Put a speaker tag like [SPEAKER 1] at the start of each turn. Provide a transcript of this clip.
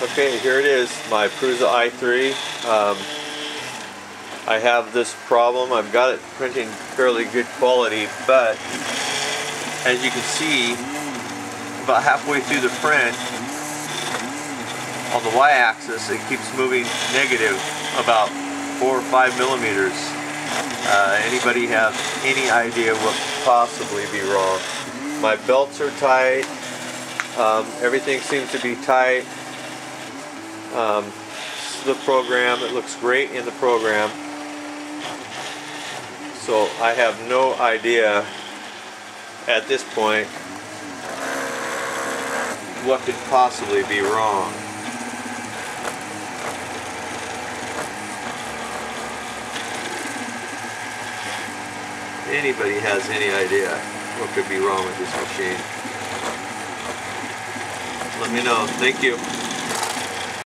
[SPEAKER 1] Okay, here it is, my Prusa i3. I have this problem. I've got it printing fairly good quality, but as you can see, about halfway through the print, on the y-axis, it keeps moving negative about 4 or 5 millimeters. Anybody have any idea what could possibly be wrong? My belts are tight. Everything seems to be tight. The program, it looks great in the program. So I have no idea at this point what could possibly be wrong. Anybody has any idea what could be wrong with this machine? Let me know. Thank you.